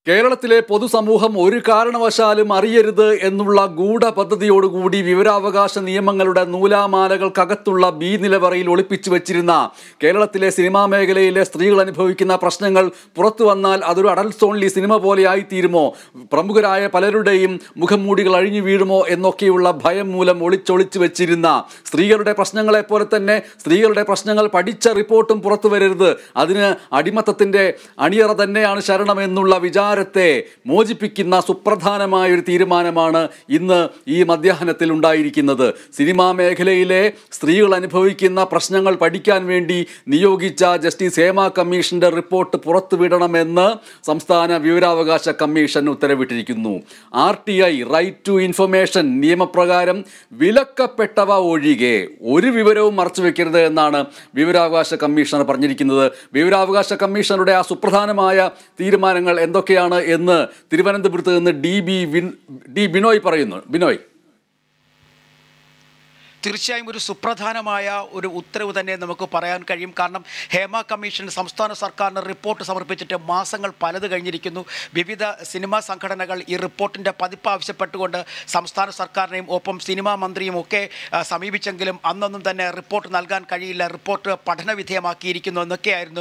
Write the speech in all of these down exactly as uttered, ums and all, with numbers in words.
കേരളത്തിലെ പൊതുസമൂഹം ഒരു കാരണവശാലും അറിയരുത് എന്നുള്ള ഗൂഢപദ്ധതിയോടുകൂടി വിവരാവകാശ നിയമങ്ങളുടെ നൂലാമാലകൾക്കകത്തുള്ള ബി നിലവറയിൽ ഒളിപ്പിച്ചു വെച്ചിരുന്ന കേരളത്തിലെ സിനിമാ മേഖലയിലെ സ്ത്രീകൾ അനുഭവിക്കുന്ന പ്രശ്നങ്ങൾ പുറത്തു വന്നാൽ അതൊരു അഡൽട്സ് ഓൺലി സിനിമ പോലെ ആയിത്തീരുമോ, പ്രമുഖരായ പലരുടെയും മുഖംമൂടികൾ അഴിഞ്ഞു വീഴുമോ എന്നൊക്കെയുള്ള ഭയം മൂലം ഒളിച്ചൊളിച്ചു വെച്ചിരുന്ന സ്ത്രീകളുടെ പ്രശ്നങ്ങളെ പോലെ തന്നെ സ്ത്രീകളുടെ പ്രശ്നങ്ങൾ പഠിച്ച റിപ്പോർട്ടും പുറത്തു വരരുത്, അതിന് അടിമത്തത്തിൻ്റെ അണിയറ തന്നെയാണ് ശരണമെന്നുള്ള വിചാരം മോചിപ്പിക്കുന്ന സുപ്രധാനമായ ഒരു തീരുമാനമാണ് ഇന്ന് ഈ മധ്യാഹ്നത്തിൽ ഉണ്ടായിരിക്കുന്നത്. സിനിമാ മേഖലയിലെ സ്ത്രീകൾ അനുഭവിക്കുന്ന പ്രശ്നങ്ങൾ പഠിക്കാൻ വേണ്ടി നിയോഗിച്ച ജസ്റ്റിസ് ഹേമ കമ്മീഷന്റെ റിപ്പോർട്ട് പുറത്തുവിടണമെന്ന് സംസ്ഥാന വിവരാവകാശ കമ്മീഷൻ ഉത്തരവിട്ടിരിക്കുന്നു. R T I right to information നിയമപ്രകാരം വിലക്കപ്പെട്ടവ ഒഴികെ ഒരു വിവരവും മറച്ചുവെക്കരുത് എന്നാണ് വിവരാവകാശ കമ്മീഷണർ പറഞ്ഞിരിക്കുന്നത്. വിവരാവകാശ കമ്മീഷണറുടെ ആ സുപ്രധാനമായ തീരുമാനങ്ങൾ എന്തൊക്കെയാണ് എന്ന് തിരുവനന്തപുരത്ത് നിന്ന് ഡി ബി ഡി ബിനോയ് പറയുന്നു. ബിനോയ്, തീർച്ചയായും ഒരു സുപ്രധാനമായ ഒരു ഉത്തരവ് തന്നെ നമുക്ക് പറയാൻ കഴിയും. കാരണം ഹേമ കമ്മീഷൻ സംസ്ഥാന സർക്കാരിന് റിപ്പോർട്ട് സമർപ്പിച്ചിട്ട് മാസങ്ങൾ പലത് കഴിഞ്ഞിരിക്കുന്നു. വിവിധ സിനിമാ സംഘടനകൾ ഈ റിപ്പോർട്ടിൻ്റെ പതിപ്പ് ആവശ്യപ്പെട്ടുകൊണ്ട് സംസ്ഥാന സർക്കാരിനെയും ഒപ്പം സിനിമാ മന്ത്രിയും ഒക്കെ സമീപിച്ചെങ്കിലും അന്നൊന്നും തന്നെ റിപ്പോർട്ട് നൽകാൻ കഴിയില്ല, റിപ്പോർട്ട് പഠനവിധേയമാക്കിയിരിക്കുന്നു എന്നൊക്കെയായിരുന്നു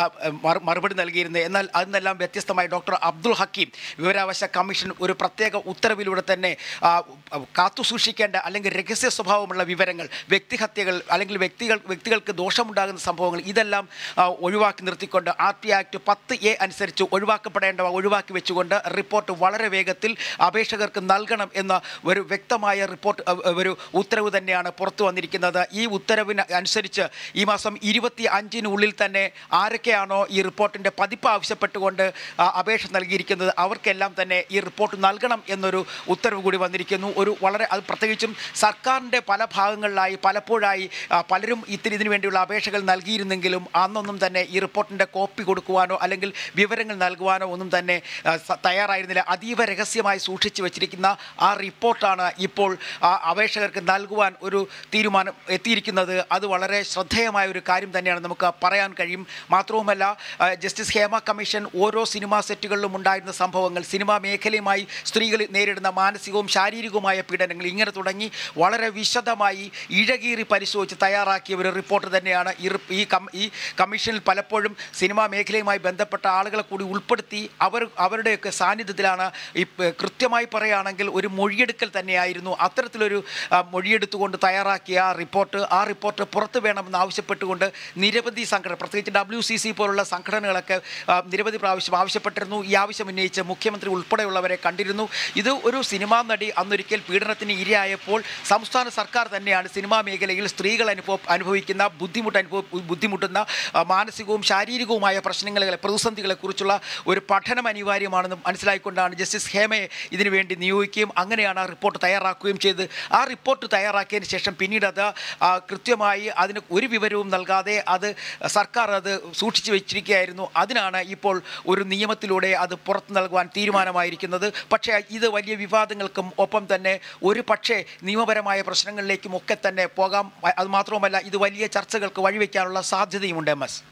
മറുപടി നൽകിയിരുന്നത്. എന്നാൽ അതിനെല്ലാം വ്യത്യസ്തമായി ഡോക്ടർ അബ്ദുൾ ഹക്കീം വിവരാവകാശ കമ്മീഷൻ ഒരു പ്രത്യേക ഉത്തരവിലൂടെ തന്നെ കാത്തുസൂക്ഷിക്കേണ്ട അല്ലെങ്കിൽ രഹസ്യ സ്വഭാവമുള്ള വിവരങ്ങൾ, വ്യക്തിഹത്യകൾ അല്ലെങ്കിൽ വ്യക്തികൾ വ്യക്തികൾക്ക് ദോഷമുണ്ടാകുന്ന സംഭവങ്ങൾ ഇതെല്ലാം ഒഴിവാക്കി നിർത്തിക്കൊണ്ട് ആർ ടി ആക്ട് പത്ത് എ അനുസരിച്ച് ഒഴിവാക്കപ്പെടേണ്ടവ ഒഴിവാക്കി വെച്ചുകൊണ്ട് റിപ്പോർട്ട് വളരെ വേഗത്തിൽ അപേക്ഷകർക്ക് നൽകണം എന്ന ഒരു വ്യക്തമായ റിപ്പോർട്ട് ഒരു ഉത്തരവ് തന്നെയാണ് പുറത്തു വന്നിരിക്കുന്നത്. ഈ ഉത്തരവിന് അനുസരിച്ച് ഈ മാസം ഇരുപത്തി അഞ്ചിനുള്ളിൽ തന്നെ ആരൊക്കെയാണോ ഈ റിപ്പോർട്ടിൻ്റെ പതിപ്പ് ആവശ്യപ്പെട്ടുകൊണ്ട് അപേക്ഷ നൽകിയിരിക്കുന്നത് അവർക്കെല്ലാം തന്നെ ഈ റിപ്പോർട്ട് നൽകണം എന്നൊരു ഉത്തരവ് കൂടി വന്നിരിക്കുന്നു. ഒരു വളരെ അത് പ്രത്യേകിച്ചും സർക്കാരിൻ്റെ പല ഭാഗങ്ങളിലായി പലപ്പോഴായി പലരും ഇത്തിരി ഇതിനു വേണ്ടിയുള്ള അപേക്ഷകൾ നൽകിയിരുന്നെങ്കിലും അന്നൊന്നും തന്നെ ഈ റിപ്പോർട്ടിൻ്റെ കോപ്പി കൊടുക്കുവാനോ അല്ലെങ്കിൽ വിവരങ്ങൾ നൽകുവാനോ ഒന്നും തന്നെ തയ്യാറായിരുന്നില്ല. അതീവ രഹസ്യമായി സൂക്ഷിച്ചു വെച്ചിരിക്കുന്ന ആ റിപ്പോർട്ടാണ് ഇപ്പോൾ അപേക്ഷകർക്ക് നൽകുവാൻ ഒരു തീരുമാനം എത്തിയിരിക്കുന്നത്. അത് വളരെ ശ്രദ്ധേയമായ ഒരു കാര്യം തന്നെയാണ് നമുക്ക് പറയാൻ കഴിയും. മാത്രവുമല്ല, ജസ്റ്റിസ് ഹേമ കമ്മീഷൻ ഓരോ സിനിമാ സെറ്റുകളിലും ഉണ്ടായിരുന്ന സംഭവങ്ങൾ, സിനിമാ മേഖലയുമായി സ്ത്രീകൾ നേരിടുന്ന മാനസികവും ശാരീരികവുമായ പീഡനങ്ങൾ ഇങ്ങനെ തുടങ്ങി വളരെ വിശദമായി ഇഴകീറി പരിശോധിച്ച് തയ്യാറാക്കിയ ഒരു റിപ്പോർട്ട് തന്നെയാണ് ഈ ഈ കമ്മീഷനിൽ പലപ്പോഴും സിനിമാ മേഖലയുമായി ബന്ധപ്പെട്ട ആളുകളെ കൂടി ഉൾപ്പെടുത്തി അവർ അവരുടെയൊക്കെ സാന്നിധ്യത്തിലാണ് ഈ കൃത്യമായി പറയുകയാണെങ്കിൽ ഒരു മൊഴിയെടുക്കൽ തന്നെയായിരുന്നു. അത്തരത്തിലൊരു മൊഴിയെടുത്തുകൊണ്ട് തയ്യാറാക്കിയ ആ റിപ്പോർട്ട് ആ റിപ്പോർട്ട് പുറത്തു വേണമെന്ന് ആവശ്യപ്പെട്ടുകൊണ്ട് നിരവധി സംഘടന, പ്രത്യേകിച്ച് ഡബ്ല്യു സി സി പോലുള്ള സംഘടനകളൊക്കെ നിരവധി പ്രാവശ്യം ആവശ്യപ്പെട്ടിരുന്നു. ഈ ആവശ്യം ഉന്നയിച്ച് മുഖ്യമന്ത്രി ഉൾപ്പെടെയുള്ളവരെ കണ്ടിരുന്നു. ഇത് ഒരു സിനിമാ നടി അന്നൊരിക്കൽ പീഡനത്തിന് ഇരയായപ്പോൾ സംസ്ഥാന സർക്കാർ തന്നെയാണ് സിനിമാ മേഖലയിൽ സ്ത്രീകൾ അനുഭവ അനുഭവിക്കുന്ന ബുദ്ധിമുട്ട് അനുഭവ ബുദ്ധിമുട്ടുന്ന മാനസികവും ശാരീരികവുമായ പ്രശ്നങ്ങളെ പ്രതിസന്ധികളെക്കുറിച്ചുള്ള ഒരു പഠനം അനിവാര്യമാണെന്ന് മനസ്സിലാക്കിക്കൊണ്ടാണ് ജസ്റ്റിസ് ഹേമയെ ഇതിനുവേണ്ടി നിയോഗിക്കുകയും അങ്ങനെയാണ് ആ റിപ്പോർട്ട് തയ്യാറാക്കുകയും ചെയ്ത് ആ റിപ്പോർട്ട് തയ്യാറാക്കിയതിന് ശേഷം പിന്നീട് അത് കൃത്യമായി അതിന് ഒരു വിവരവും നൽകാതെ അത് സർക്കാർ അത് സൂക്ഷിച്ചു വെച്ചിരിക്കുകയായിരുന്നു. അതിനാണ് ഇപ്പോൾ ഒരു നിയമത്തിലൂടെ അത് പുറത്തു നൽകുവാൻ തീരുമാനമായിരിക്കുന്നത്. പക്ഷേ ഇത് വലിയ വിവാദങ്ങൾക്കും ഒപ്പം തന്നെ ഒരു പക്ഷേ നിയമപരമായ പ്രശ്നങ്ങളിലേക്കും ഒക്കെ തന്നെ പോകാം. അത് മാത്രവുമല്ല, ഇത് വലിയ ചർച്ചകൾക്ക് വഴിവെക്കാനുള്ള സാധ്യതയുമുണ്ട്. എം എസ്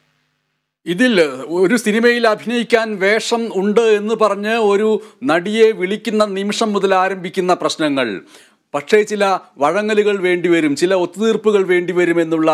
ഇതിൽ ഒരു സിനിമയിൽ അഭിനയിക്കാൻ വേഷം ഉണ്ട് എന്ന് പറഞ്ഞ് ഒരു നടിയെ വിളിക്കുന്ന നിമിഷം മുതൽ ആരംഭിക്കുന്ന പ്രശ്നങ്ങൾ, പക്ഷേ ചില വഴങ്ങലുകൾ വേണ്ടിവരും, ചില ഒത്തുതീർപ്പുകൾ വേണ്ടിവരും എന്നുള്ള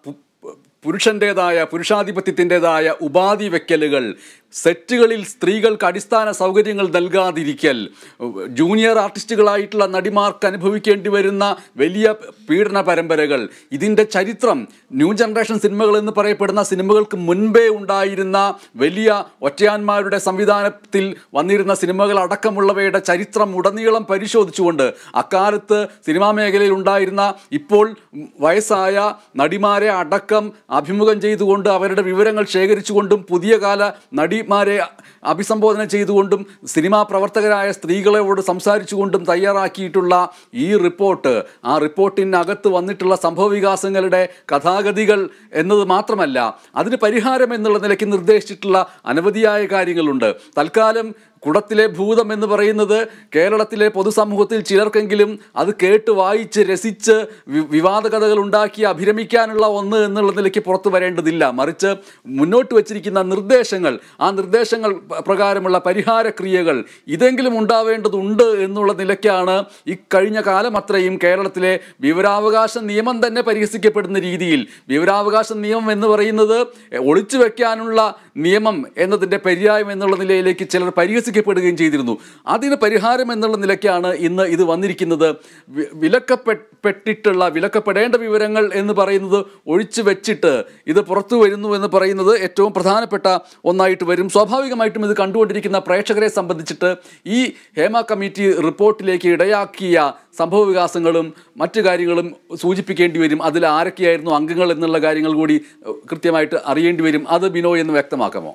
പുരുഷൻ്റേതായ പുരുഷാധിപത്യത്തിൻ്റെതായ ഉപാധി വെക്കലുകൾ, സെറ്റുകളിൽ സ്ത്രീകൾക്ക് അടിസ്ഥാന സൗകര്യങ്ങൾ നൽകാതിരിക്കൽ, ജൂനിയർ ആർട്ടിസ്റ്റുകളായിട്ടുള്ള നടിമാർക്ക് അനുഭവിക്കേണ്ടി വരുന്ന വലിയ പീഡന പരമ്പരകൾ, ഇതിൻ്റെ ചരിത്രം ന്യൂ ജനറേഷൻ സിനിമകൾ എന്ന് പറയപ്പെടുന്ന സിനിമകൾക്ക് മുൻപേ ഉണ്ടായിരുന്ന വലിയ ഒറ്റയാന്മാരുടെ സംവിധാനത്തിൽ വന്നിരുന്ന സിനിമകൾ അടക്കമുള്ളവയുടെ ചരിത്രം ഉടനീളം പരിശോധിച്ചുകൊണ്ട് അക്കാലത്ത് സിനിമാ മേഖലയിൽ ഉണ്ടായിരുന്ന ഇപ്പോൾ വയസ്സായ നടിമാരെ അടക്കം അഭിമുഖം ചെയ്തുകൊണ്ട് അവരുടെ വിവരങ്ങൾ ശേഖരിച്ചുകൊണ്ടും പുതിയ കാല നടിമാരെ അഭിസംബോധന ചെയ്തുകൊണ്ടും സിനിമാ പ്രവർത്തകരായ സ്ത്രീകളോട് സംസാരിച്ചുകൊണ്ടും തയ്യാറാക്കിയിട്ടുള്ള ഈ റിപ്പോർട്ട്, ആ റിപ്പോർട്ടിനകത്ത് വന്നിട്ടുള്ള സംഭവവികാസങ്ങളുടെ കഥാഗതികൾ എന്നത് മാത്രമല്ല, അതിന് പരിഹാരം എന്നുള്ള നിലയ്ക്ക് നിർദ്ദേശിച്ചിട്ടുള്ള അനവധിയായ കാര്യങ്ങളുണ്ട്. തൽക്കാലം കുടത്തിലെ ഭൂതം എന്ന് പറയുന്നത് കേരളത്തിലെ പൊതുസമൂഹത്തിൽ ചിലർക്കെങ്കിലും അത് കേട്ട് വായിച്ച് രസിച്ച് വിവാദ കഥകൾ ഉണ്ടാക്കി അഭിരമിക്കാനുള്ള ഒന്ന് എന്നുള്ള നിലയ്ക്ക് പുറത്തു വരേണ്ടതില്ല. മറിച്ച് മുന്നോട്ട് വച്ചിരിക്കുന്ന നിർദ്ദേശങ്ങൾ, ആ നിർദ്ദേശങ്ങൾ പ്രകാരമുള്ള പരിഹാരക്രിയകൾ ഇതെങ്കിലും ഉണ്ടാവേണ്ടതുണ്ട് എന്നുള്ള നിലയ്ക്കാണ് ഇക്കഴിഞ്ഞ കാലം അത്രയും കേരളത്തിലെ വിവരാവകാശ നിയമം തന്നെ പരിഹസിക്കപ്പെടുന്ന രീതിയിൽ. വിവരാവകാശ നിയമം എന്ന് പറയുന്നത് ഒളിച്ചു വെക്കാനുള്ള നിയമം എന്നതിൻ്റെ പര്യായം എന്നുള്ള നിലയിലേക്ക് ചിലർ പരിഹസിക്കപ്പെടുകയും ചെയ്തിരുന്നു. അതിന് പരിഹാരം എന്നുള്ള നിലയ്ക്കാണ് ഇന്ന് ഇത് വന്നിരിക്കുന്നത്. വിലക്കപ്പെട്ടിട്ടുള്ള വിലക്കപ്പെടേണ്ട വിവരങ്ങൾ എന്ന് പറയുന്നത് ഒഴിച്ചു വെച്ചിട്ട് ഇത് പുറത്തു വരുന്നു എന്ന് പറയുന്നത് ഏറ്റവും പ്രധാനപ്പെട്ട ഒന്നായിട്ട് വരും. സ്വാഭാവികമായിട്ടും ഇത് കണ്ടുകൊണ്ടിരിക്കുന്ന പ്രേക്ഷകരെ സംബന്ധിച്ചിട്ട് ഈ ഹേമ കമ്മിറ്റി റിപ്പോർട്ടിലേക്ക് ഇടയാക്കിയ സംഭവ വികാസങ്ങളും മറ്റു കാര്യങ്ങളും സൂചിപ്പിക്കേണ്ടി വരും. അതിൽ ആരൊക്കെയായിരുന്നു അംഗങ്ങൾ എന്നുള്ള കാര്യങ്ങൾ കൂടി കൃത്യമായിട്ട് അറിയേണ്ടി വരും. അത് ബിനോയ് എന്ന് വ്യക്തമാക്കാമോ?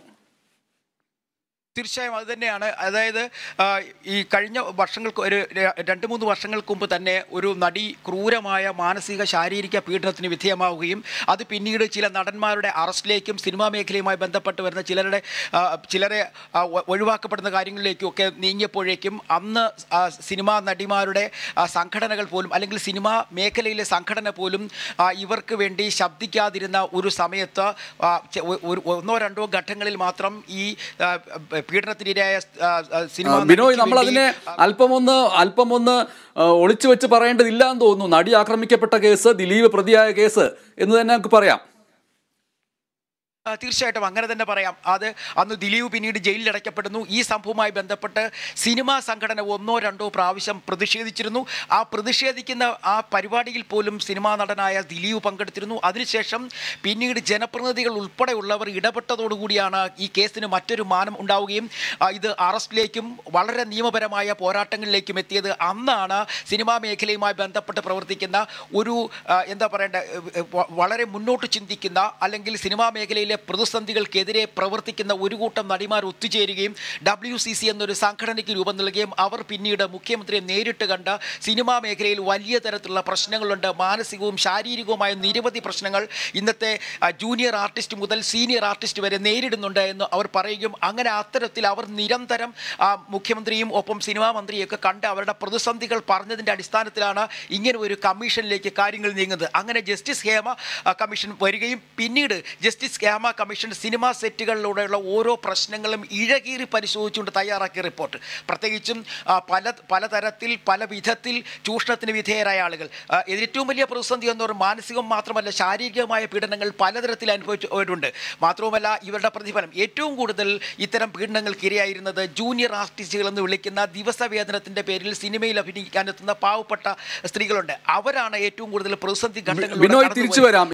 തീർച്ചയായും അത് തന്നെയാണ്. അതായത് ഈ കഴിഞ്ഞ വർഷങ്ങൾക്ക് ഒരു രണ്ട് മൂന്ന് വർഷങ്ങൾക്ക് മുമ്പ് തന്നെ ഒരു നടി ക്രൂരമായ മാനസിക ശാരീരിക പീഡനത്തിന് വിധേയമാവുകയും അത് പിന്നീട് ചില നടന്മാരുടെ അറസ്റ്റിലേക്കും സിനിമാ മേഖലയുമായി ബന്ധപ്പെട്ട് വരുന്ന ചിലരുടെ ചിലരെ ഒഴിവാക്കപ്പെടുന്ന കാര്യങ്ങളിലേക്കും ഒക്കെ നീങ്ങിയപ്പോഴേക്കും അന്ന് സിനിമാ നടിമാരുടെ സംഘടനകൾ പോലും അല്ലെങ്കിൽ സിനിമാ മേഖലയിലെ സംഘടന പോലും ഇവർക്ക് വേണ്ടി ശബ്ദിക്കാതിരുന്ന ഒരു സമയത്ത് ഒന്നോ രണ്ടോ ഘട്ടങ്ങളിൽ മാത്രം ഈ പീഡനത്തിനിരയായ സിനിമ ബിനോയ് നമ്മൾ അതിനെ അല്പമൊന്ന് അല്പമൊന്ന് ഒളിച്ചു വെച്ച് പറയേണ്ടതില്ല എന്ന് തോന്നുന്നു. നടി ആക്രമിക്കപ്പെട്ട കേസ്, ദിലീപ് പ്രതിയായ കേസ് എന്ന് തന്നെ നമുക്ക് പറയാം. തീർച്ചയായിട്ടും അങ്ങനെ തന്നെ പറയാം. അത് അന്ന് ദിലീപ് പിന്നീട് ജയിലിൽ അടയ്ക്കപ്പെടുന്നു. ഈ സംഭവവുമായി ബന്ധപ്പെട്ട് സിനിമാ സംഘടന ഒന്നോ രണ്ടോ പ്രാവശ്യം പ്രതിഷേധിച്ചിരുന്നു. ആ പ്രതിഷേധിക്കുന്ന ആ പരിപാടിയിൽ പോലും സിനിമാ നടനായ ദിലീപ് പങ്കെടുത്തിരുന്നു. അതിനുശേഷം പിന്നീട് ജനപ്രതിനിധികൾ ഉൾപ്പെടെയുള്ളവർ ഇടപെട്ടതോടുകൂടിയാണ് ഈ കേസിന് മറ്റൊരു മാനം ഉണ്ടാവുകയും ഇത് അറസ്റ്റിലേക്കും വളരെ നിയമപരമായ പോരാട്ടങ്ങളിലേക്കും എത്തിയത്. അന്നാണ് സിനിമാ മേഖലയുമായി ബന്ധപ്പെട്ട് പ്രവർത്തിക്കുന്ന ഒരു എന്താ പറയേണ്ട വളരെ മുന്നോട്ട് ചിന്തിക്കുന്ന അല്ലെങ്കിൽ സിനിമാ മേഖലയിൽ പ്രതിസന്ധികൾക്കെതിരെ പ്രവർത്തിക്കുന്ന ഒരു കൂട്ടം നടിമാർ ഒത്തുചേരുകയും ഡബ്ല്യു സി സി എന്നൊരു സംഘടനയ്ക്ക് രൂപം നൽകുകയും അവർ പിന്നീട് മുഖ്യമന്ത്രിയെ നേരിട്ട് കണ്ട സിനിമാ മേഖലയിൽ വലിയ തരത്തിലുള്ള പ്രശ്നങ്ങളുണ്ട്, മാനസികവും ശാരീരികവുമായ നിരവധി പ്രശ്നങ്ങൾ ഇന്നത്തെ ജൂനിയർ ആർട്ടിസ്റ്റ് മുതൽ സീനിയർ ആർട്ടിസ്റ്റ് വരെ നേരിടുന്നുണ്ട് എന്ന് അവർ പറയുകയും അങ്ങനെ അത്തരത്തിൽ അവർ നിരന്തരം മുഖ്യമന്ത്രിയും ഒപ്പം സിനിമാ മന്ത്രിയൊക്കെ കണ്ട് അവരുടെ പ്രതിസന്ധികൾ പറഞ്ഞതിൻ്റെ അടിസ്ഥാനത്തിലാണ് ഇങ്ങനെ ഒരു കമ്മീഷനിലേക്ക് കാര്യങ്ങൾ നീങ്ങുന്നത്. അങ്ങനെ ജസ്റ്റിസ് ഹേമ കമ്മീഷൻ വരികയും പിന്നീട് ജസ്റ്റിസ് ഹേമ കമ്മീഷൻ സിനിമാ സെറ്റുകളിലൂടെയുള്ള ഓരോ പ്രശ്നങ്ങളും ഇഴകീറി പരിശോധിച്ചുകൊണ്ട് തയ്യാറാക്കിയ റിപ്പോർട്ട്, പ്രത്യേകിച്ചും പല പലതരത്തിൽ പല വിധത്തിൽ ചൂഷണത്തിന് വിധേയരായ ആളുകൾ, ഏറ്റവും വലിയ പ്രതിസന്ധി എന്ന് പറയുന്നത് മാനസികം മാത്രമല്ല ശാരീരികമായ പീഡനങ്ങൾ പലതരത്തിൽ അനുഭവിച്ചവരുണ്ട്. മാത്രവുമല്ല ഇവരുടെ പ്രതിഫലം ഏറ്റവും കൂടുതൽ ഇത്തരം പീഡനങ്ങൾക്ക് ഇരയായിരുന്നത് ജൂനിയർ ആർട്ടിസ്റ്റുകൾ എന്ന് വിളിക്കുന്ന ദിവസവേതനത്തിൻ്റെ പേരിൽ സിനിമയിൽ അഭിനയിക്കാനെത്തുന്ന പാവപ്പെട്ട സ്ത്രീകളുണ്ട്. അവരാണ് ഏറ്റവും കൂടുതൽ പ്രതിസന്ധി ഘട്ടങ്ങളിൽ.